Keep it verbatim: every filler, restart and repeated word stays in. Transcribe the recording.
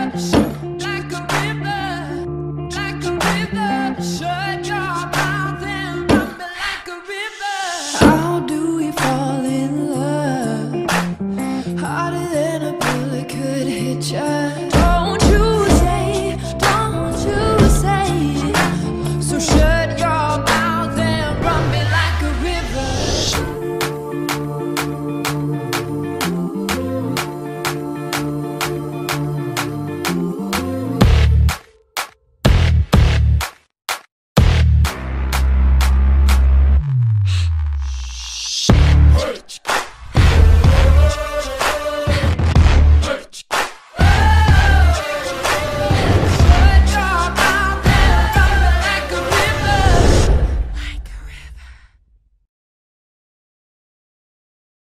like a river, like a river. Shut your mouth and run me like a river. How do we fall in love? Harder than a bullet could hit ya. Don't you say, don't you say. So shut